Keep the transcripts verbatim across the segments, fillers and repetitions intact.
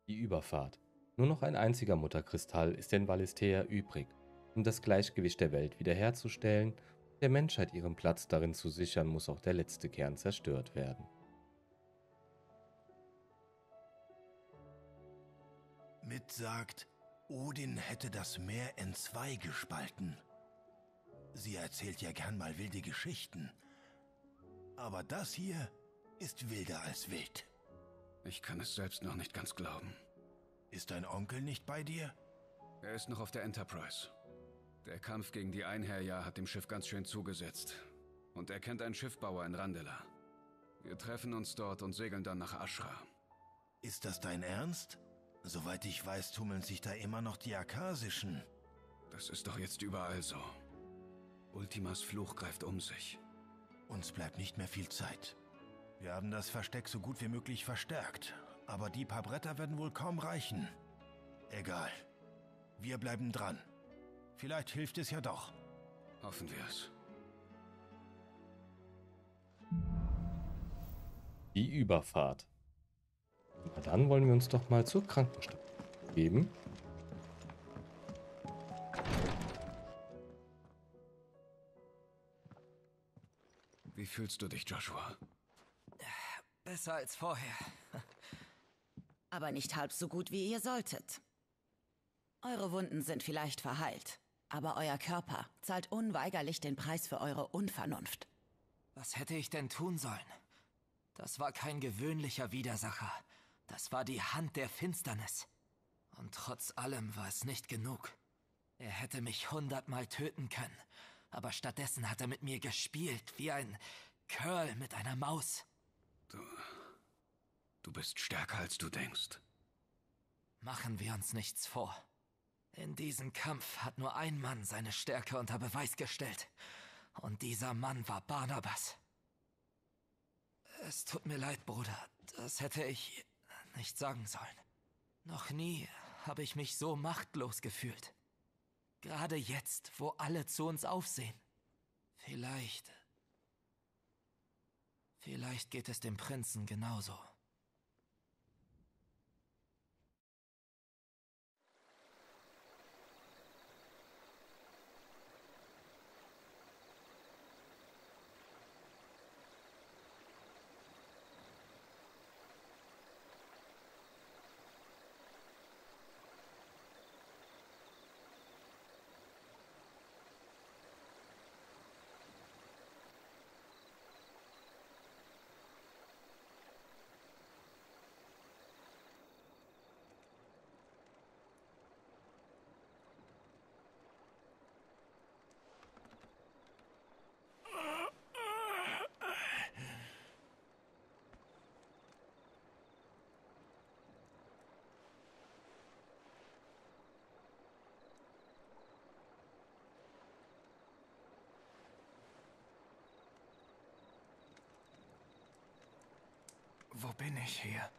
Die Überfahrt. Nur noch ein einziger Mutterkristall ist in Valisthea übrig, um das Gleichgewicht der Welt wiederherzustellen und der Menschheit ihren Platz darin zu sichern, muss auch der letzte Kern zerstört werden. Mit sagt, Odin hätte das Meer in zwei gespalten. Sie erzählt ja gern mal wilde Geschichten. Aber das hier ist wilder als wild. Ich kann es selbst noch nicht ganz glauben. Ist dein Onkel nicht bei dir? Er ist noch auf der Enterprise. Der Kampf gegen die Einherjar hat dem Schiff ganz schön zugesetzt. Und er kennt einen Schiffbauer in Randela. Wir treffen uns dort und segeln dann nach Ashra. Ist das dein Ernst? Soweit ich weiß, tummeln sich da immer noch die Akasischen. Das ist doch jetzt überall so. Ultimas Fluch greift um sich. Uns bleibt nicht mehr viel Zeit. Wir haben das Versteck so gut wie möglich verstärkt. Aber die paar Bretter werden wohl kaum reichen. Egal. Wir bleiben dran. Vielleicht hilft es ja doch. Hoffen wir es. Die Überfahrt. Na dann wollen wir uns doch mal zur Krankenstation geben. Wie fühlst du dich, Joshua? Besser als vorher. Aber nicht halb so gut, wie ihr solltet. Eure Wunden sind vielleicht verheilt, aber euer Körper zahlt unweigerlich den Preis für eure Unvernunft. Was hätte ich denn tun sollen? Das war kein gewöhnlicher Widersacher. Das war die Hand der Finsternis. Und trotz allem war es nicht genug. Er hätte mich hundertmal töten können, aber stattdessen hat er mit mir gespielt, wie ein Curl mit einer Maus. Du... Du bist stärker, als du denkst. Machen wir uns nichts vor. In diesem Kampf hat nur ein Mann seine Stärke unter Beweis gestellt. Und dieser Mann war Barnabas. Es tut mir leid, Bruder. Das hätte ich nicht sagen sollen. Noch nie habe ich mich so machtlos gefühlt. Gerade jetzt, wo alle zu uns aufsehen. Vielleicht... Vielleicht geht es dem Prinzen genauso. Wo bin ich hier?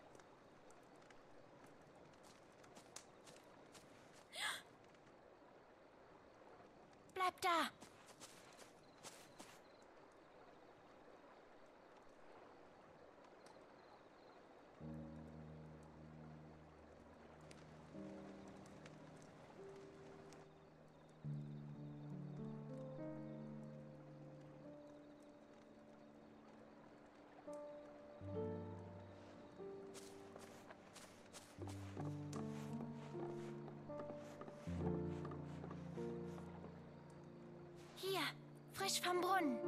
Bleib da! Hier, frisch vom Brunnen.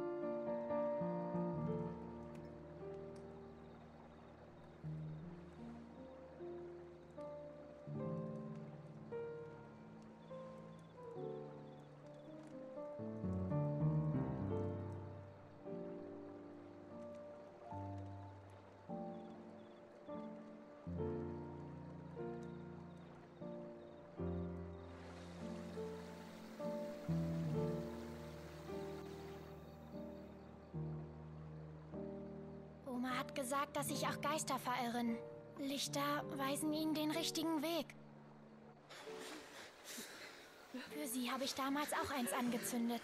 Oma hat gesagt, dass sich auch Geister verirren. Lichter weisen ihnen den richtigen Weg. Für sie habe ich damals auch eins angezündet.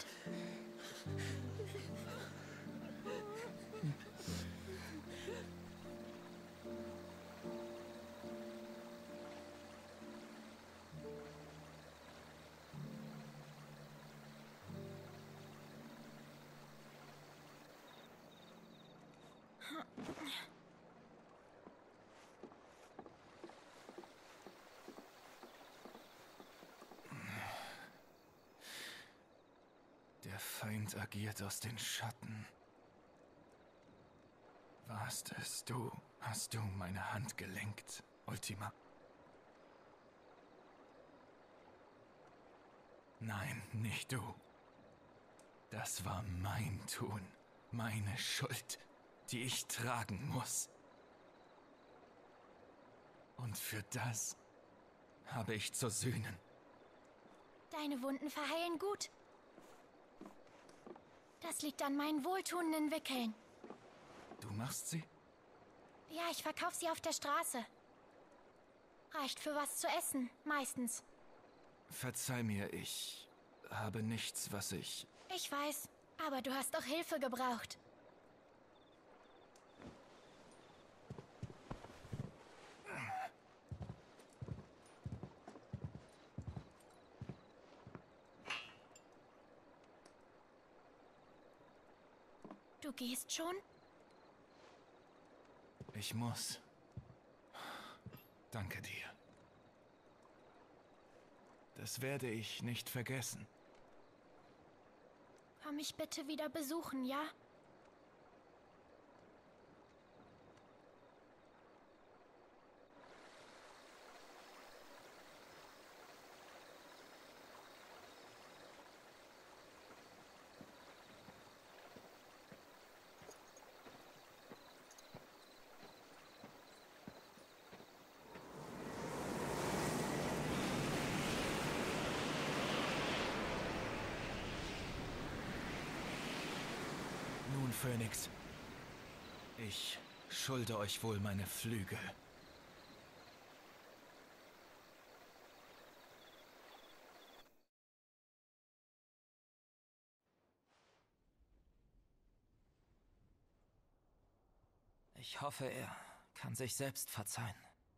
Der Feind agiert aus den Schatten. Warst es du? Hast du meine Hand gelenkt, Ultima? Nein, nicht du. Das war mein Tun, meine Schuld, die ich tragen muss. Und für das habe ich zu sühnen. Deine Wunden verheilen gut. Das liegt an meinen wohltuenden Wickeln. Du machst sie? Ja, ich verkaufe sie auf der Straße. Reicht für was zu essen, meistens. Verzeih mir, ich habe nichts, was ich... Ich weiß, aber du hast doch Hilfe gebraucht. Du gehst schon? Ich muss. Danke dir. Das werde ich nicht vergessen. Komm mich bitte wieder besuchen, ja? Nun, Phönix. Ich schulde euch wohl meine Flügel. Ich hoffe, er kann sich selbst verzeihen.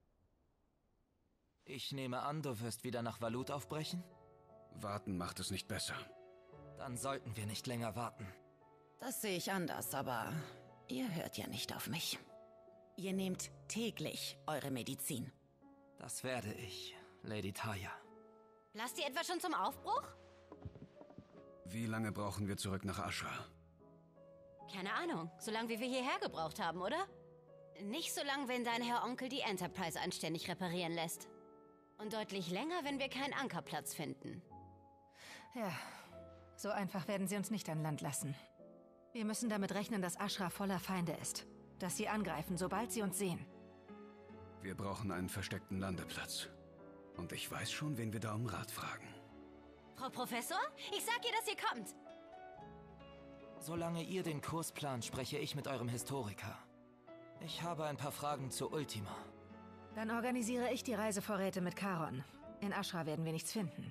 Ich nehme an, du wirst wieder nach Valut aufbrechen? Warten macht es nicht besser. Dann sollten wir nicht länger warten. Das sehe ich anders, aber ihr hört ja nicht auf mich. Ihr nehmt täglich eure Medizin. Das werde ich, Lady Taya. Lasst ihr etwa schon zum Aufbruch? Wie lange brauchen wir zurück nach Ashra? Keine Ahnung. So lange, wie wir hierher gebraucht haben, oder? Nicht so lang, wenn dein Herr Onkel die Enterprise anständig reparieren lässt. Und deutlich länger, wenn wir keinen Ankerplatz finden. Ja, so einfach werden sie uns nicht an Land lassen. Wir müssen damit rechnen, dass Ashra voller Feinde ist. Dass sie angreifen, sobald sie uns sehen. Wir brauchen einen versteckten Landeplatz. Und ich weiß schon, wen wir da um Rat fragen. Frau Professor, ich sag ihr, dass ihr kommt. Solange ihr den Kurs plant, spreche ich mit eurem Historiker. Ich habe ein paar Fragen zu Ultima. Dann organisiere ich die Reisevorräte mit Charon. In Ashra werden wir nichts finden.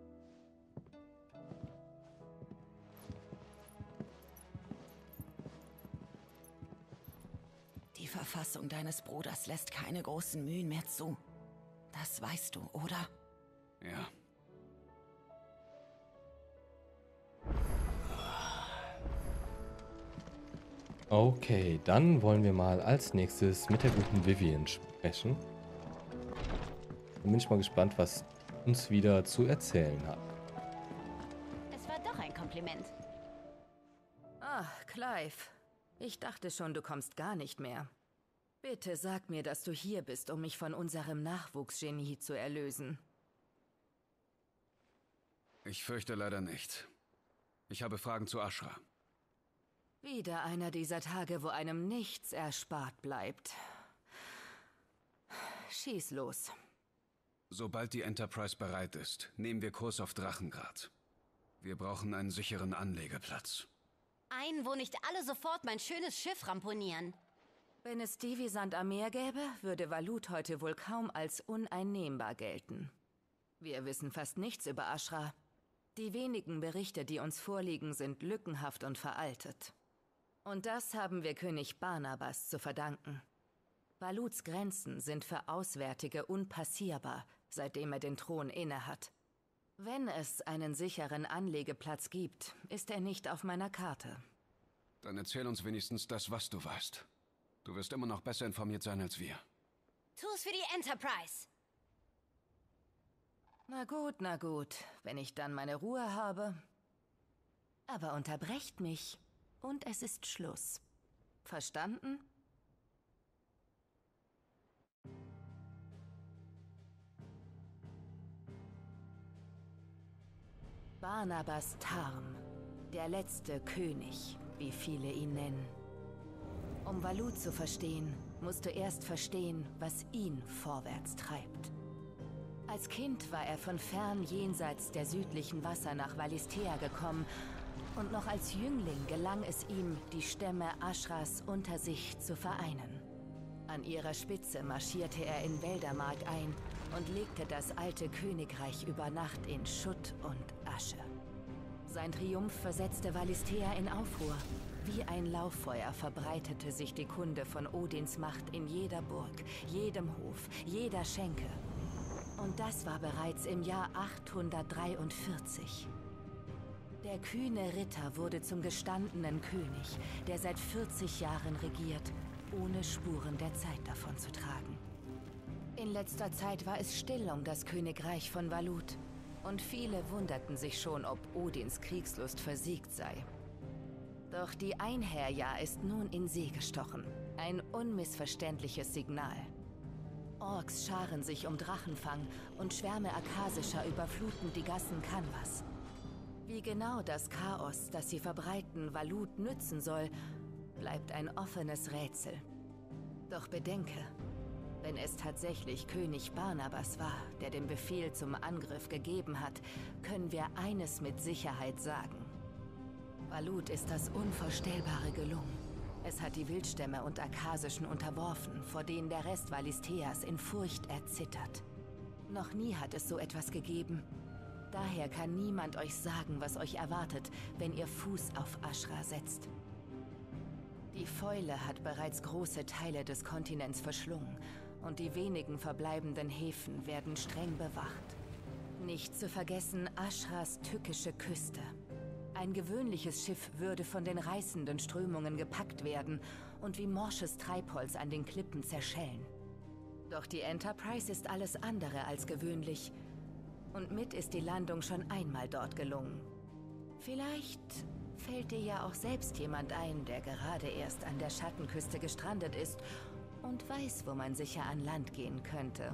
Die Verfassung deines Bruders lässt keine großen Mühen mehr zu. Das weißt du, oder? Ja. Okay, dann wollen wir mal als nächstes mit der guten Vivian sprechen. Bin ich mal gespannt, was uns wieder zu erzählen hat. Es war doch ein Kompliment. Ah, Clive. Ich dachte schon, du kommst gar nicht mehr. Bitte sag mir, dass du hier bist, um mich von unserem Nachwuchsgenie zu erlösen. Ich fürchte leider nicht. Ich habe Fragen zu Ashra. Wieder einer dieser Tage, wo einem nichts erspart bleibt. Schieß los. Sobald die Enterprise bereit ist, nehmen wir Kurs auf Drachengrad. Wir brauchen einen sicheren Anlegeplatz. Einen, wo nicht alle sofort mein schönes Schiff ramponieren. Wenn es die wie Sand am Meer gäbe, würde Valut heute wohl kaum als uneinnehmbar gelten. Wir wissen fast nichts über Ashra. Die wenigen Berichte, die uns vorliegen, sind lückenhaft und veraltet. Und das haben wir König Barnabas zu verdanken. Valuts Grenzen sind für Auswärtige unpassierbar, seitdem er den Thron innehat. Wenn es einen sicheren Anlegeplatz gibt, ist er nicht auf meiner Karte. Dann erzähl uns wenigstens das, was du weißt. Du wirst immer noch besser informiert sein als wir. Tu es für die Enterprise. Na gut, na gut, wenn ich dann meine Ruhe habe. Aber unterbrecht mich und es ist Schluss. Verstanden? Barnabas Tarm, der letzte König, wie viele ihn nennen. Um Valut zu verstehen, musst du erst verstehen, was ihn vorwärts treibt. Als Kind war er von fern jenseits der südlichen Wasser nach Valisthea gekommen und noch als Jüngling gelang es ihm, die Stämme Ashras unter sich zu vereinen. An ihrer Spitze marschierte er in Wäldermark ein und legte das alte Königreich über Nacht in Schutt und Asche. Sein Triumph versetzte Valisthea in Aufruhr. Wie ein Lauffeuer verbreitete sich die Kunde von Odins Macht in jeder Burg, jedem Hof, jeder Schenke. Und das war bereits im Jahr achthundertdreiundvierzig. Der kühne Ritter wurde zum gestandenen König, der seit vierzig Jahren regiert, ohne Spuren der Zeit davon zu tragen. In letzter Zeit war es still um das Königreich von Valut, und viele wunderten sich schon, ob Odins Kriegslust versiegt sei. Doch die Einherjahr ist nun in See gestochen, ein unmissverständliches Signal. Orks scharen sich um Drachenfang und Schwärme Akasischer überfluten die Gassen Canvas. Wie genau das Chaos, das sie verbreiten, Valut nützen soll, bleibt ein offenes Rätsel. Doch bedenke, wenn es tatsächlich König Barnabas war, der den Befehl zum Angriff gegeben hat, können wir eines mit Sicherheit sagen. Valut ist das Unvorstellbare gelungen. Es hat die Wildstämme und Akasischen unterworfen, vor denen der Rest Valistheas in Furcht erzittert. Noch nie hat es so etwas gegeben. Daher kann niemand euch sagen, was euch erwartet, wenn ihr Fuß auf Ashra setzt. Die Fäule hat bereits große Teile des Kontinents verschlungen und die wenigen verbleibenden Häfen werden streng bewacht. Nicht zu vergessen Ashras tückische Küste. Ein gewöhnliches Schiff würde von den reißenden Strömungen gepackt werden und wie morsches Treibholz an den Klippen zerschellen. Doch die Enterprise ist alles andere als gewöhnlich. Und mit ist die Landung schon einmal dort gelungen. Vielleicht fällt dir ja auch selbst jemand ein, der gerade erst an der Schattenküste gestrandet ist und weiß, wo man sicher an Land gehen könnte.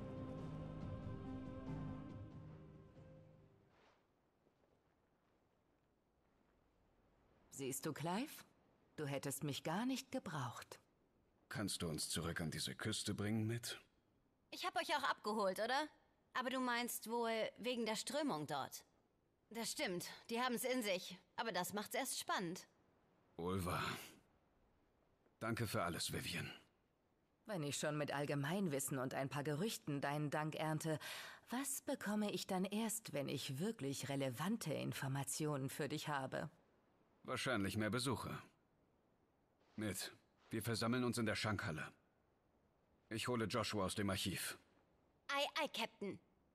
Siehst du, Clive? Du hättest mich gar nicht gebraucht. Kannst du uns zurück an diese Küste bringen mit? Ich hab euch auch abgeholt, oder? Aber du meinst wohl wegen der Strömung dort. Das stimmt, die haben's in sich. Aber das macht's erst spannend. Wohl wahr. Danke für alles, Vivian. Wenn ich schon mit Allgemeinwissen und ein paar Gerüchten deinen Dank ernte, was bekomme ich dann erst, wenn ich wirklich relevante Informationen für dich habe? Wahrscheinlich mehr Besucher. Mit. Wir versammeln uns in der Schankhalle. Ich hole Joshua aus dem Archiv. Ei, ei, Captain.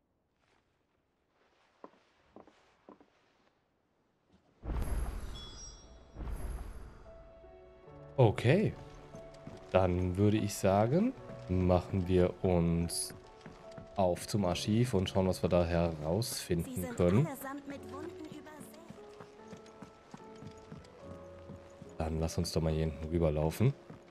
Okay. Dann würde ich sagen, machen wir uns auf zum Archiv und schauen, was wir da herausfinden können. Dann lass uns doch mal hier hinten rüberlaufen.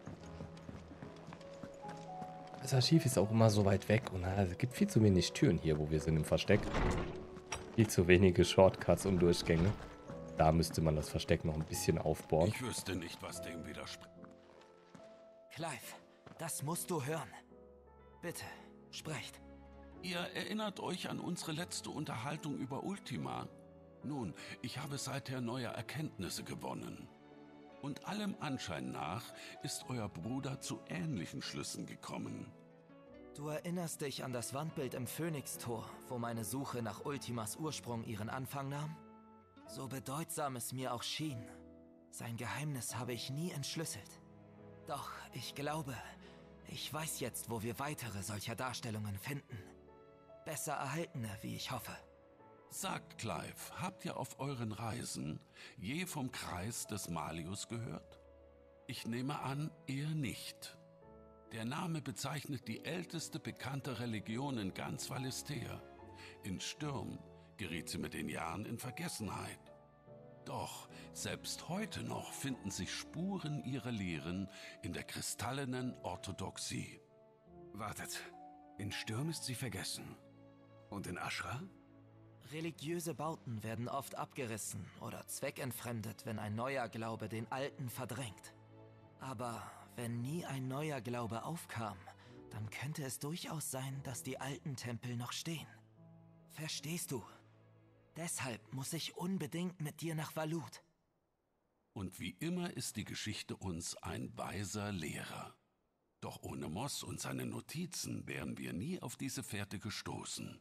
Das Archiv ist auch immer so weit weg und es gibt viel zu wenig Türen hier, wo wir sind im Versteck. Viel zu wenige Shortcuts und Durchgänge. Da müsste man das Versteck noch ein bisschen aufbauen. Ich wüsste nicht, was dem widerspricht. Clive, das musst du hören. Bitte, sprecht. Ihr erinnert euch an unsere letzte Unterhaltung über Ultima? Nun, ich habe seither neue Erkenntnisse gewonnen. Und allem Anschein nach ist euer Bruder zu ähnlichen Schlüssen gekommen. Du erinnerst dich an das Wandbild im Phönixtor, wo meine Suche nach Ultimas Ursprung ihren Anfang nahm? So bedeutsam es mir auch schien, sein Geheimnis habe ich nie entschlüsselt. Doch ich glaube, ich weiß jetzt, wo wir weitere solcher Darstellungen finden. Besser erhaltene, wie ich hoffe. Sagt, Clive, habt ihr auf euren Reisen je vom Kreis des Malleus gehört? Ich nehme an, eher nicht. Der Name bezeichnet die älteste bekannte Religion in ganz Valisthea. In Sturm geriet sie mit den Jahren in Vergessenheit. Doch selbst heute noch finden sich Spuren ihrer Lehren in der kristallenen Orthodoxie. Wartet, in Sturm ist sie vergessen. Und in Ashra? Religiöse Bauten werden oft abgerissen oder zweckentfremdet, wenn ein neuer Glaube den alten verdrängt. Aber wenn nie ein neuer Glaube aufkam, dann könnte es durchaus sein, dass die alten Tempel noch stehen. Verstehst du? Deshalb muss ich unbedingt mit dir nach Valut. Und wie immer ist die Geschichte uns ein weiser Lehrer. Doch ohne Moss und seine Notizen wären wir nie auf diese Fährte gestoßen.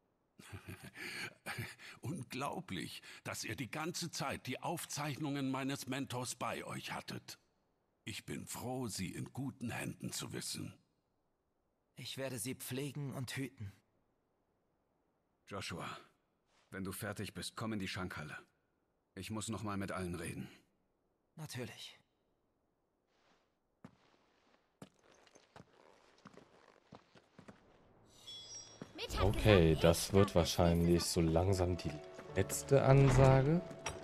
Unglaublich, dass ihr die ganze Zeit die Aufzeichnungen meines Mentors bei euch hattet. Ich bin froh, sie in guten Händen zu wissen. Ich werde sie pflegen und hüten. Joshua, wenn du fertig bist, komm in die Schankhalle. Ich muss noch mal mit allen reden. Natürlich. Okay, das wird wahrscheinlich so langsam die letzte Ansage.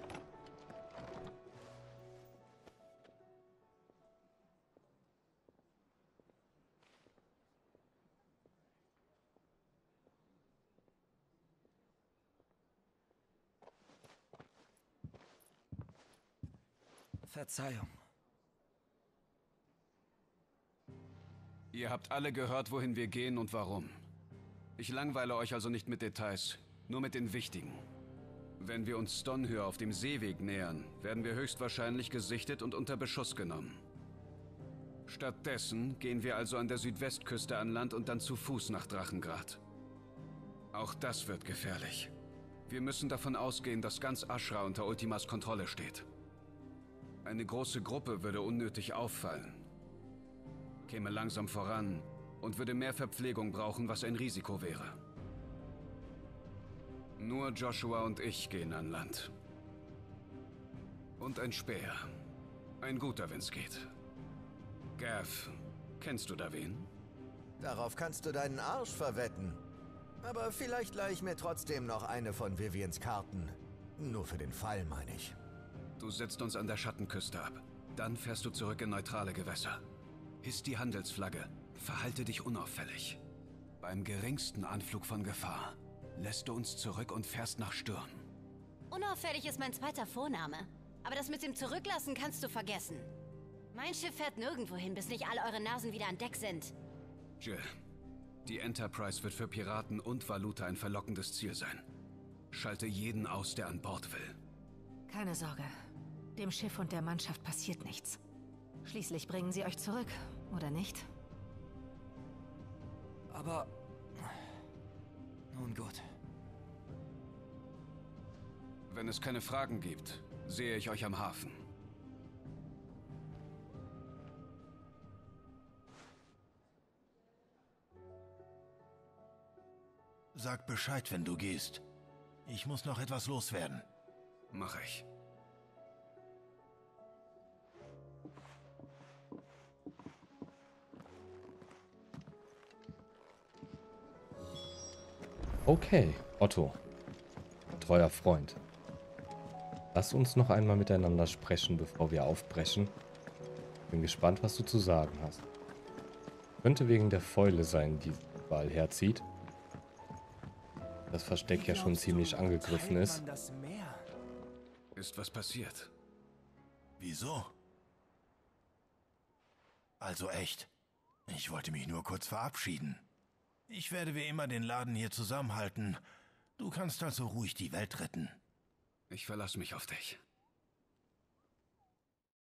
Verzeihung. Ihr habt alle gehört, wohin wir gehen und warum. Ich langweile euch also nicht mit Details, nur mit den wichtigen. Wenn wir uns Stonehöhe auf dem Seeweg nähern, werden wir höchstwahrscheinlich gesichtet und unter Beschuss genommen. Stattdessen gehen wir also an der Südwestküste an Land und dann zu Fuß nach Drachengrad. Auch das wird gefährlich. Wir müssen davon ausgehen, dass ganz Ashra unter Ultimas Kontrolle steht. Eine große Gruppe würde unnötig auffallen, käme langsam voran und würde mehr Verpflegung brauchen, was ein Risiko wäre. Nur Joshua und ich gehen an Land. Und ein Späher. Ein guter, wenn's geht. Gav, kennst du da wen? Darauf kannst du deinen Arsch verwetten. Aber vielleicht leih ich mir trotzdem noch eine von Viviens Karten. Nur für den Fall, meine ich. Du setzt uns an der Schattenküste ab. Dann fährst du zurück in neutrale Gewässer. Hiss die Handelsflagge. Verhalte dich unauffällig. Beim geringsten Anflug von Gefahr lässt du uns zurück und fährst nach Sturm. Unauffällig ist mein zweiter Vorname. Aber das mit dem Zurücklassen kannst du vergessen. Mein Schiff fährt nirgendwo hin, bis nicht alle eure Nasen wieder an Deck sind. Jill, die Enterprise wird für Piraten und Valuta ein verlockendes Ziel sein. Schalte jeden aus, der an Bord will. Keine Sorge. Dem Schiff und der Mannschaft passiert nichts. Schließlich bringen sie euch zurück, oder nicht? Aber... nun gut. Wenn es keine Fragen gibt, sehe ich euch am Hafen. Sag Bescheid, wenn du gehst. Ich muss noch etwas loswerden. Mach ich. Okay, Otto, treuer Freund. Lass uns noch einmal miteinander sprechen, bevor wir aufbrechen. Bin gespannt, was du zu sagen hast. Könnte wegen der Fäule sein, die überall herzieht. Das Versteck ja schon ziemlich angegriffen ist. Ist was passiert? Wieso? Also echt. Ich wollte mich nur kurz verabschieden. Ich werde wie immer den Laden hier zusammenhalten. Du kannst also ruhig die Welt retten. Ich verlasse mich auf dich.